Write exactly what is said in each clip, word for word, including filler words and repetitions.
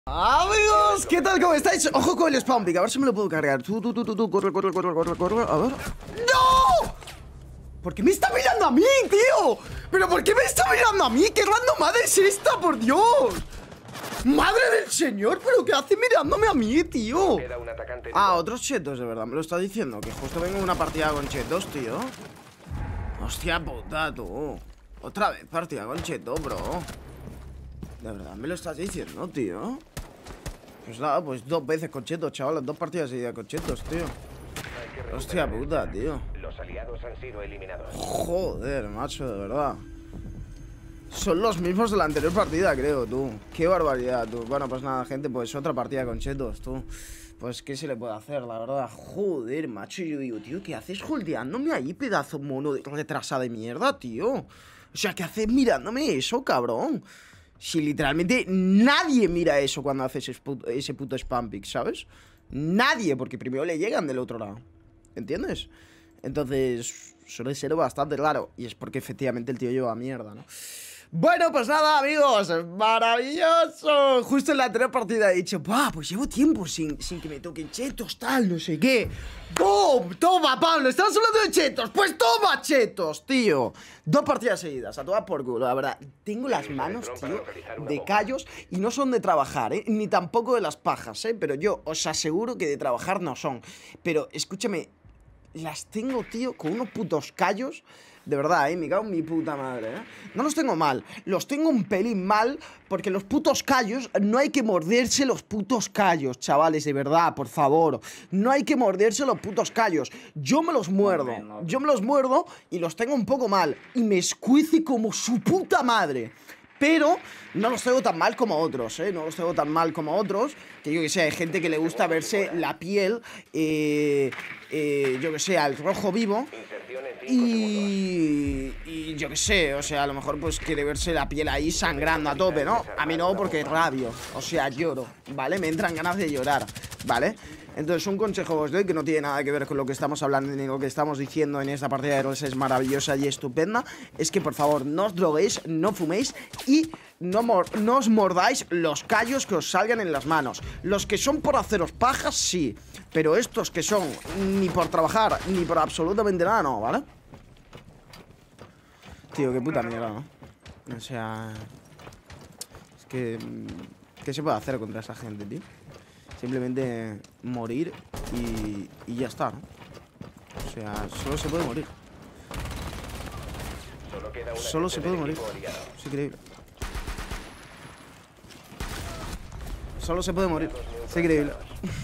Amigos, ¿qué tal? ¿Cómo estáis? Ojo con el spawn pick, a ver si me lo puedo cargar. Tú, tú, tú, tú, tú, corre, corre, corre, corre, corre. A ver. ¡No! ¿Por qué me está mirando a mí, tío? ¿Pero por qué me está mirando a mí? ¿Qué randomada es esta, por Dios? ¡Madre del señor! ¿Pero qué hace mirándome a mí, tío? Ah, otros chetos, de verdad, me lo está diciendo. Que justo vengo en una partida con chetos, tío. Hostia puta, tú. Otra vez partida con chetos, bro. De verdad, me lo estás diciendo, tío. Pues nada, pues dos veces con chetos, chavales. Dos partidas seguidas con chetos, tío. Hostia puta, tío. Los aliados han sido eliminados. Joder, macho, de verdad. Son los mismos de la anterior partida, creo, tú. Qué barbaridad, tú. Bueno, pues nada, gente, pues otra partida con chetos, tú. Pues qué se le puede hacer, la verdad. Joder, macho, yo digo, tío, ¿qué haces holdeándome ahí, pedazo mono de retrasada de mierda, tío? O sea, ¿qué haces mirándome eso, cabrón? Si literalmente nadie mira eso cuando haces ese puto, ese puto spam pick, ¿sabes? Nadie, porque primero le llegan del otro lado. ¿Entiendes? Entonces, suele ser bastante raro. Y es porque efectivamente el tío lleva mierda, ¿no? Bueno, pues nada, amigos, maravilloso. Justo en la anterior partida he dicho, ¡buah! Pues llevo tiempo sin, sin que me toquen chetos, tal, no sé qué. ¡Bum! Toma, Pablo, estamos hablando de chetos. Pues toma, chetos, tío. Dos partidas seguidas, a todas por culo, la verdad. Tengo las manos, tío, de callos. Y no son de trabajar, ¿eh? Ni tampoco de las pajas, ¿eh? Pero yo os aseguro que de trabajar no son. Pero, escúchame, las tengo, tío, con unos putos callos. De verdad, eh, me cago en mi puta madre, eh. No los tengo mal, los tengo un pelín mal. Porque los putos callos, no hay que morderse los putos callos, chavales, de verdad, por favor. No hay que morderse los putos callos. Yo me los muerdo, yo me los muerdo y los tengo un poco mal. Y me escuece como su puta madre. Pero no los tengo tan mal como otros, ¿eh? No los tengo tan mal como otros. Que yo que sé, hay gente que le gusta verse la piel, eh, eh, yo que sé, al rojo vivo. Y, y yo que sé, o sea, a lo mejor pues quiere verse la piel ahí sangrando a tope, ¿no? A mí no, porque rabio, o sea, lloro, ¿vale? Me entran ganas de llorar, ¿vale? Entonces un consejo os doy que no tiene nada que ver con lo que estamos hablando ni lo que estamos diciendo en esta partida de roles, es maravillosa y estupenda. Es que por favor no os droguéis, no fuméis y no, mor no os mordáis los callos que os salgan en las manos. Los que son por haceros pajas, sí. Pero estos que son ni por trabajar ni por absolutamente nada, no, ¿vale? Tío, qué puta mierda, ¿no? O sea... Es que... ¿Qué se puede hacer contra esa gente, tío? Simplemente morir y, y ya está, ¿no? O sea, solo se puede morir. Solo se puede morir. Es increíble. Solo se puede morir. Es increíble.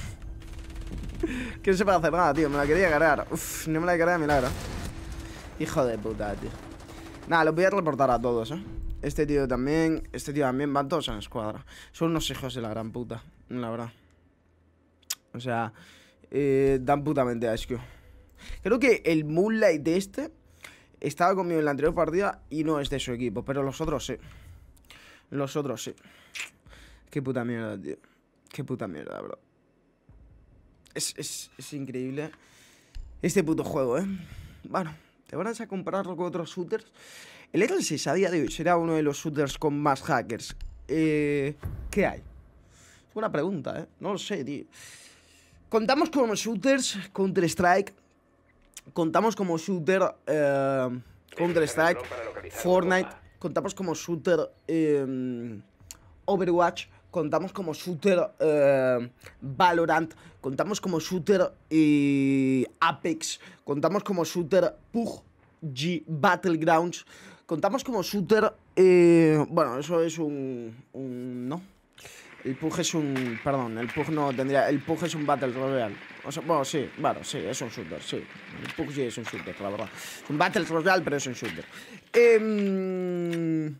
Que no se puede hacer nada, tío. Me la quería cargar. Uf, no me la cargué de milagro. Hijo de puta, tío. Nada, los voy a reportar a todos, ¿eh? Este tío también. Este tío también. Van todos en escuadra. Son unos hijos de la gran puta, la verdad. O sea, eh, dan putamente asco. Creo que el Moonlight de este estaba conmigo en la anterior partida y no es de su equipo, pero los otros sí. Los otros sí. Qué puta mierda, tío. Qué puta mierda, bro. Es, es, es increíble este puto juego, ¿eh? Bueno, te vas a compararlo con otros shooters. El R seis a día de hoy será uno de los shooters con más hackers. Eh, ¿Qué hay? Es buena pregunta, ¿eh? No lo sé, tío. Contamos como shooters Counter-Strike. Contamos como shooter eh, Counter-Strike, Fortnite. Contamos como shooter eh, Overwatch. Contamos como shooter eh, Valorant. Contamos como shooter eh, Apex. Contamos como shooter P U B G Battlegrounds. Contamos como shooter eh, bueno, eso es un, un no. El P U B G es un... Perdón, el P U B G no tendría... El P U B G es un Battle Royale. O sea, bueno, sí, bueno, sí, es un shooter, sí. El P U B G sí es un shooter, la verdad. Es un Battle Royale, pero es un shooter. Eh...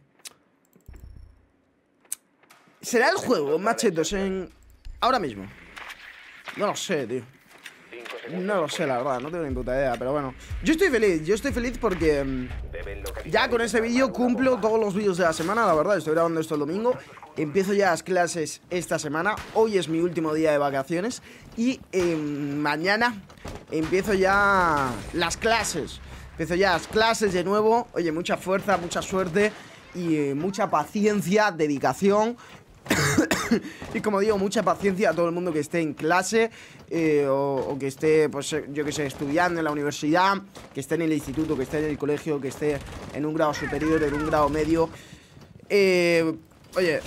¿Será el juego más chetos en... ahora mismo? No lo sé, tío. No lo sé, la verdad, no tengo ni puta idea, pero bueno. Yo estoy feliz, yo estoy feliz porque um, ya con este vídeo cumplo todos los vídeos de la semana, la verdad. Estoy grabando esto el domingo. Empiezo ya las clases esta semana. Hoy es mi último día de vacaciones. Y eh, mañana empiezo ya las clases. Empiezo ya las clases de nuevo. Oye, mucha fuerza, mucha suerte y eh, mucha paciencia, dedicación Y como digo, mucha paciencia a todo el mundo que esté en clase eh, o, o que esté, pues yo que sé, estudiando en la universidad, que esté en el instituto, que esté en el colegio, que esté en un grado superior, en un grado medio. Eh, oye,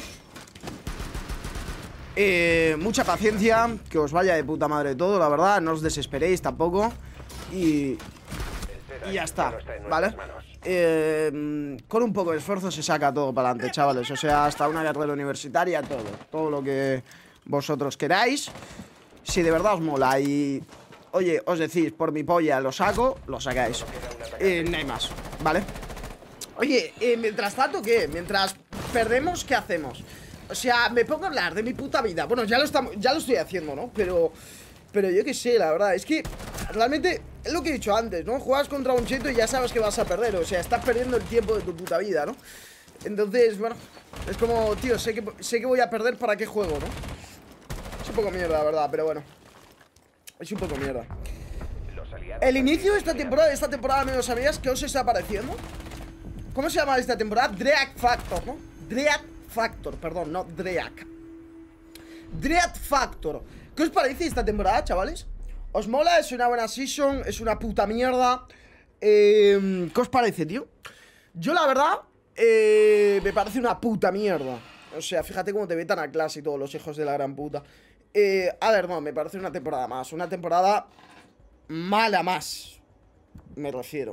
eh, mucha paciencia, que os vaya de puta madre todo, la verdad, no os desesperéis tampoco. Y, y ya está, ¿vale? Eh, con un poco de esfuerzo se saca todo para adelante, chavales. O sea, hasta una carrera universitaria, todo. Todo lo que vosotros queráis. Si de verdad os mola y... Oye, os decís, por mi polla lo saco, lo sacáis. Eh, no hay más, ¿vale? Oye, eh, mientras tanto, ¿qué? Mientras perdemos, ¿qué hacemos? O sea, me pongo a hablar de mi puta vida. Bueno, ya lo, estamos, ya lo estoy haciendo, ¿no? Pero... Pero yo qué sé, la verdad, es que realmente es lo que he dicho antes, ¿no? Juegas contra un cheto y ya sabes que vas a perder. O sea, estás perdiendo el tiempo de tu puta vida, ¿no? Entonces, bueno, es como, tío, sé que, sé que voy a perder, ¿para qué juego, no? Es un poco mierda, la verdad, pero bueno. Es un poco mierda. El inicio de esta temporada, de esta temporada, amigos, ¿sabías qué os está pareciendo? ¿Cómo se llama esta temporada? Dread Factor, ¿no? Dread Factor, perdón, no Dread. Dread Factor. ¿Qué os parece esta temporada, chavales? ¿Os mola? ¿Es una buena season? ¿Es una puta mierda? Eh, ¿Qué os parece, tío? Yo, la verdad, eh, me parece una puta mierda. O sea, fíjate cómo te vetan a clase y todos los hijos de la gran puta. eh, A ver, no, me parece una temporada más. Una temporada mala más, me refiero.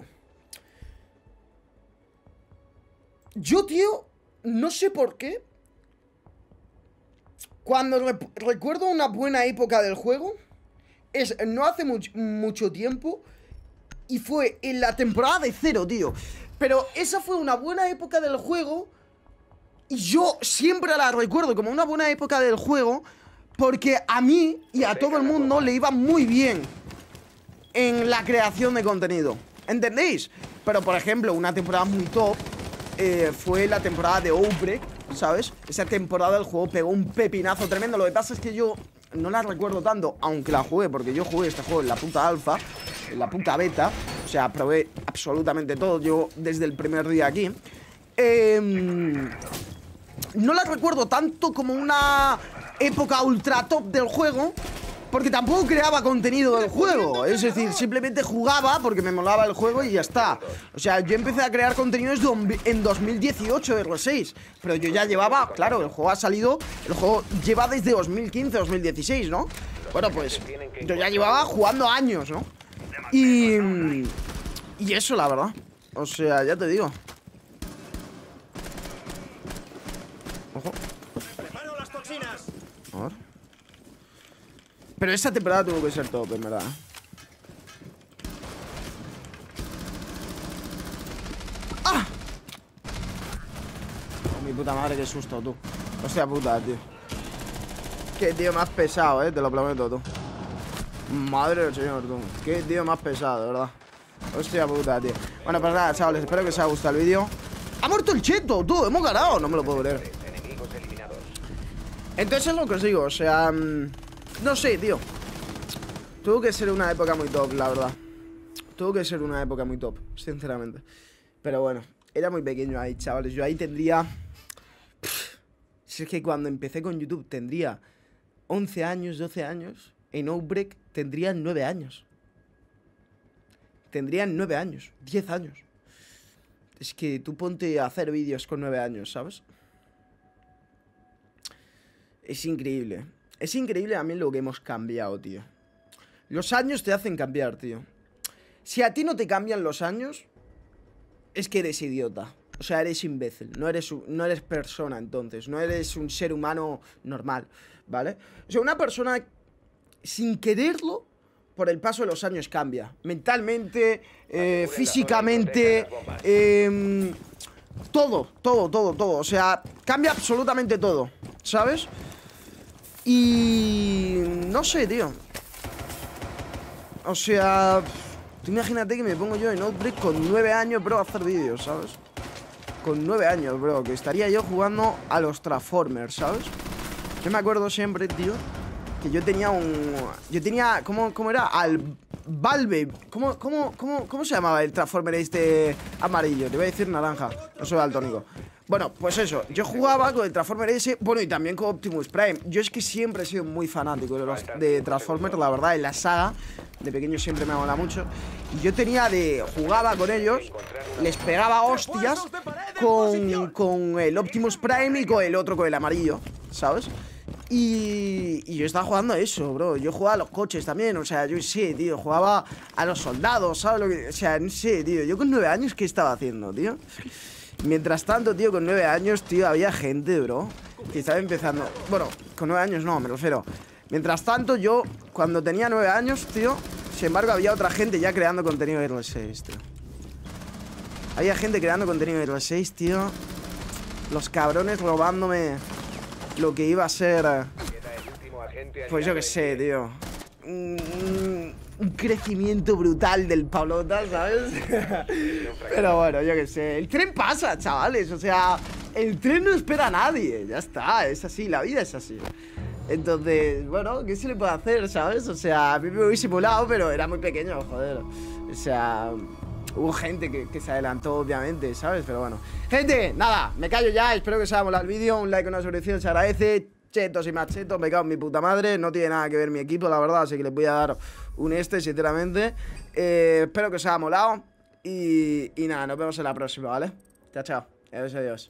Yo, tío, no sé por qué, cuando re recuerdo una buena época del juego, es no hace much mucho tiempo, y fue en la temporada de cero, tío. Pero esa fue una buena época del juego, y yo siempre la recuerdo como una buena época del juego, porque a mí y a todo el mundo le iba muy bien en la creación de contenido, ¿entendéis? Pero, por ejemplo, una temporada muy top eh, fue la temporada de Outbreak, ¿sabes? Esa temporada el juego pegó un pepinazo tremendo. Lo que pasa es que yo no la recuerdo tanto, aunque la jugué, porque yo jugué este juego en la puta alfa, en la puta beta. O sea, probé absolutamente todo, yo desde el primer día aquí. eh, No la recuerdo tanto como una época ultra top del juego, porque tampoco creaba contenido del juego. Es decir, simplemente jugaba porque me molaba el juego y ya está. O sea, yo empecé a crear contenidos en dos mil dieciocho, R seis. Pero yo ya llevaba, claro, el juego ha salido, el juego lleva desde dos mil quince, dos mil dieciséis, ¿no? Bueno, pues yo ya llevaba jugando años, ¿no? Y... Y eso, la verdad. O sea, ya te digo. Ojo. A ver. Pero esa temporada tuvo que ser top, en verdad. ¡Ah! Oh, mi puta madre, qué susto, tú. Hostia puta, tío. Qué tío más pesado, eh, te lo prometo, tú. Madre del señor, tú. Qué tío más pesado, de verdad. Hostia puta, tío. Bueno, pues nada, chavales, espero que os haya gustado el vídeo. ¡Ha muerto el cheto, tú! ¡Hemos ganado! No me lo puedo creer. Entonces es lo que os digo, o sea... No sé, tío. Tuvo que ser una época muy top, la verdad. Tuvo que ser una época muy top, sinceramente. Pero bueno, era muy pequeño ahí, chavales. Yo ahí tendría... Pff, si es que cuando empecé con YouTube tendría once años, doce años. En Outbreak tendría nueve años. Tendrían nueve años, diez años. Es que tú ponte a hacer vídeos con nueve años, ¿sabes? Es increíble. Es increíble a mí lo que hemos cambiado, tío. Los años te hacen cambiar, tío. Si a ti no te cambian los años, es que eres idiota. O sea, eres imbécil. No eres, no eres persona, entonces. No eres un ser humano normal, ¿vale? O sea, una persona, sin quererlo, por el paso de los años cambia. Mentalmente, eh, físicamente, eh, todo, todo, todo, todo. O sea, cambia absolutamente todo, ¿sabes? Y... no sé, tío. O sea... Tú imagínate que me pongo yo en Outbreak con nueve años, bro, a hacer vídeos, ¿sabes? Con nueve años, bro, que estaría yo jugando a los Transformers, ¿sabes? Yo me acuerdo siempre, tío, que yo tenía un... Yo tenía... ¿Cómo, cómo era? Al Valve. ¿Cómo, cómo, cómo, ¿Cómo se llamaba el Transformer este amarillo? Te voy a decir naranja. No soy daltónico. Bueno, pues eso, yo jugaba con el Transformer ese, bueno, y también con Optimus Prime. Yo es que siempre he sido muy fanático de los de Transformers, la verdad, en la saga. De pequeño siempre me mola mucho. Y yo tenía de... jugaba con ellos, les pegaba hostias con, con el Optimus Prime y con el otro, con el amarillo, ¿sabes? Y, y yo estaba jugando a eso, bro. Yo jugaba a los coches también, o sea, yo sí, tío. Jugaba a los soldados, ¿sabes lo que...? O sea, no sé, tío. Yo con nueve años, ¿qué estaba haciendo, tío? Mientras tanto, tío, con nueve años, tío, había gente, bro, que estaba empezando... Bueno, con nueve años no, me refiero. Mientras tanto, yo, cuando tenía nueve años, tío, sin embargo, había otra gente ya creando contenido de R seis, tío. Había gente creando contenido de R seis, tío. Los cabrones robándome lo que iba a ser... Pues yo qué sé, tío. Un, un crecimiento brutal del Pablota, ¿sabes? Pero bueno, yo qué sé. El tren pasa, chavales. O sea, el tren no espera a nadie. Ya está, es así, la vida es así. Entonces, bueno, ¿qué se le puede hacer, sabes? O sea, a mí me hubiese molado, pero era muy pequeño, joder. O sea, hubo gente que, que se adelantó, obviamente, ¿sabes? Pero bueno. Gente, nada, me callo ya. Espero que os haya molado el vídeo. Un like, una suscripción, se agradece. Chetos y más chetos, me cago en mi puta madre. No tiene nada que ver mi equipo, la verdad. Así que les voy a dar un este, sinceramente. eh, Espero que os haya molado. Y, y nada, nos vemos en la próxima, ¿vale? Chao, chao. Adiós, adiós.